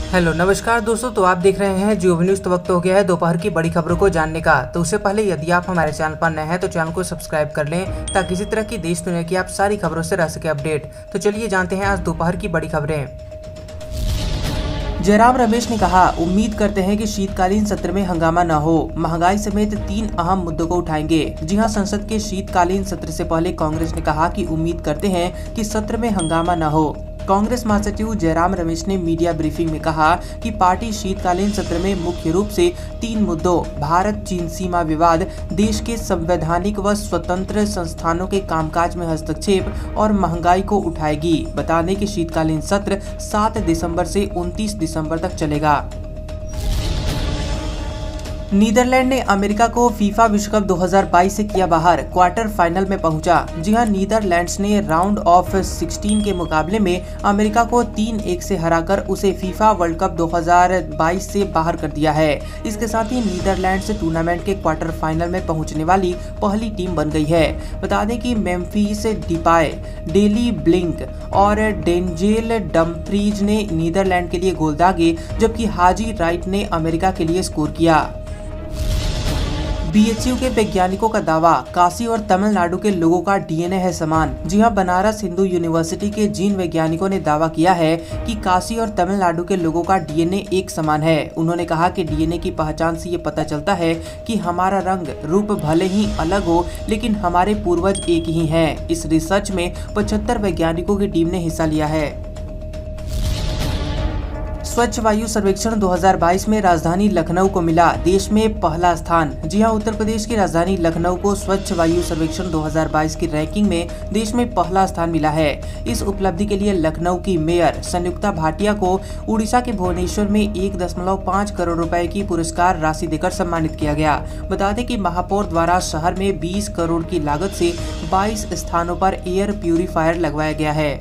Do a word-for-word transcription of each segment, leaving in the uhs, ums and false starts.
Hello नमस्कार दोस्तों, तो आप देख रहे हैं जियो न्यूज़। तो वक्त हो गया है दोपहर की बड़ी खबरों को जानने का। तो उससे पहले यदि आप हमारे चैनल पर नए हैं तो चैनल को सब्सक्राइब कर लें ताकि इसी तरह की देश दुनिया की आप सारी खबरों से रह सके अपडेट। तो चलिए जानते हैं आज दोपहर की बड़ी खबरें। जयराम रमेश ने कहा, उम्मीद करते हैं कि शीतकालीन सत्र में हंगामा न हो। महंगाई समेत तीन अहम मुद्दों को उठाएंगे। जी हां, संसद के शीतकालीन सत्र से पहले कांग्रेस ने कहा कि उम्मीद करते हैं कि सत्र में हंगामा न हो। कांग्रेस महासचिव जयराम रमेश ने मीडिया ब्रीफिंग में कहा कि पार्टी शीतकालीन सत्र में मुख्य रूप से तीन मुद्दों भारत चीन सीमा विवाद, देश के संवैधानिक व स्वतंत्र संस्थानों के कामकाज में हस्तक्षेप और महंगाई को उठाएगी। बता दें कि शीतकालीन सत्र सात दिसंबर से उनतीस दिसंबर तक चलेगा। नीदरलैंड ने अमेरिका को फीफा विश्व कप दो हज़ार बाईस से किया बाहर, क्वार्टर फाइनल में पहुंचा। जी हां, नीदरलैंड्स ने राउंड ऑफ सोलह के मुकाबले में अमेरिका को तीन एक से हराकर उसे फीफा वर्ल्ड कप दो हज़ार बाईस से बाहर कर दिया है। इसके साथ ही नीदरलैंड्स टूर्नामेंट के क्वार्टर फाइनल में पहुंचने वाली पहली टीम बन गई है। बता दें कि मेम्फिस डिपाय, डेली ब्लिंक और डेंजेल डम्फ्रीज ने नीदरलैंड के लिए गोल दागे, जबकि हाजी राइट ने अमेरिका के लिए स्कोर किया। बी एच यू के वैज्ञानिकों का दावा, काशी और तमिलनाडु के लोगों का डी एन ए है समान। जी हां, बनारस हिंदू यूनिवर्सिटी के जीन वैज्ञानिकों ने दावा किया है कि काशी और तमिलनाडु के लोगों का डी एन ए एक समान है। उन्होंने कहा कि डी एन ए की पहचान से ये पता चलता है कि हमारा रंग रूप भले ही अलग हो, लेकिन हमारे पूर्वज एक ही हैं। इस रिसर्च में पचहत्तर वैज्ञानिकों की टीम ने हिस्सा लिया है। स्वच्छ वायु सर्वेक्षण दो हज़ार बाईस में राजधानी लखनऊ को मिला देश में पहला स्थान। जी हां, उत्तर प्रदेश की राजधानी लखनऊ को स्वच्छ वायु सर्वेक्षण दो हज़ार बाईस की रैंकिंग में देश में पहला स्थान मिला है। इस उपलब्धि के लिए लखनऊ की मेयर संयुक्ता भाटिया को उड़ीसा के भुवनेश्वर में एक दशमलव पाँच करोड़ रुपए की पुरस्कार राशि देकर सम्मानित किया गया। बता दें कि महापौर द्वारा शहर में बीस करोड़ की लागत से बाईस स्थानों पर एयर प्यूरिफायर लगवाया गया है।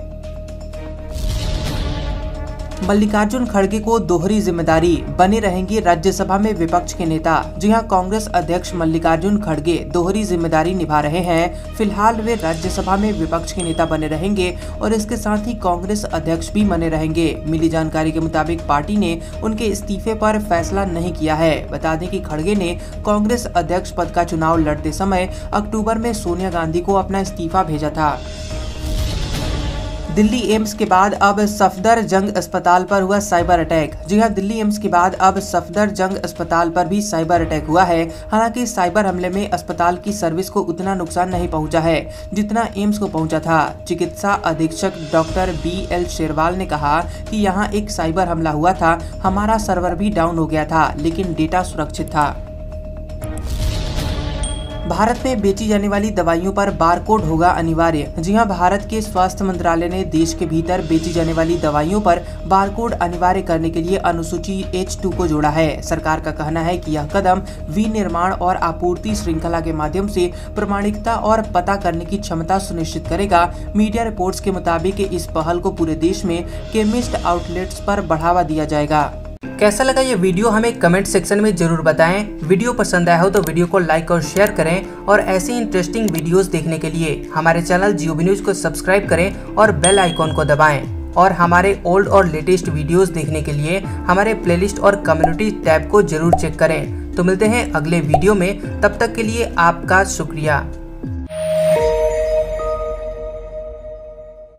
मल्लिकार्जुन खड़गे को दोहरी जिम्मेदारी, बने रहेंगे राज्यसभा में विपक्ष के नेता। जी हां, कांग्रेस अध्यक्ष मल्लिकार्जुन खड़गे दोहरी जिम्मेदारी निभा रहे हैं। फिलहाल वे राज्यसभा में विपक्ष के नेता बने रहेंगे और इसके साथ ही कांग्रेस अध्यक्ष भी बने रहेंगे। मिली जानकारी के मुताबिक पार्टी ने उनके इस्तीफे पर फैसला नहीं किया है। बता दें कि खड़गे ने कांग्रेस अध्यक्ष पद का चुनाव लड़ते समय अक्टूबर में सोनिया गांधी को अपना इस्तीफा भेजा था। दिल्ली एम्स के बाद अब सफदरजंग अस्पताल पर हुआ साइबर अटैक। जी हां, दिल्ली एम्स के बाद अब सफदरजंग अस्पताल पर भी साइबर अटैक हुआ है। हालांकि साइबर हमले में अस्पताल की सर्विस को उतना नुकसान नहीं पहुंचा है जितना एम्स को पहुंचा था। चिकित्सा अधीक्षक डॉक्टर बी एल शेरवाल ने कहा कि यहां एक साइबर हमला हुआ था। हमारा सर्वर भी डाउन हो गया था, लेकिन डेटा सुरक्षित था। भारत में बेची जाने वाली दवाइयों पर बारकोड होगा अनिवार्य। जी हां, भारत के स्वास्थ्य मंत्रालय ने देश के भीतर बेची जाने वाली दवाइयों पर बारकोड अनिवार्य करने के लिए अनुसूची एच टू को जोड़ा है। सरकार का कहना है कि यह कदम विनिर्माण और आपूर्ति श्रृंखला के माध्यम से प्रामाणिकता और पता करने की क्षमता सुनिश्चित करेगा। मीडिया रिपोर्ट्स के मुताबिक इस पहल को पूरे देश में केमिस्ट आउटलेट्स पर बढ़ावा दिया जाएगा। कैसा लगा ये वीडियो हमें कमेंट सेक्शन में जरूर बताएं। वीडियो पसंद आया हो तो वीडियो को लाइक और शेयर करें और ऐसी इंटरेस्टिंग वीडियोस देखने के लिए हमारे चैनल जियो न्यूज़ को सब्सक्राइब करें और बेल आइकॉन को दबाएं। और हमारे ओल्ड और लेटेस्ट वीडियोस देखने के लिए हमारे प्लेलिस्ट और कम्युनिटी टैब को जरूर चेक करें। तो मिलते हैं अगले वीडियो में, तब तक के लिए आपका शुक्रिया।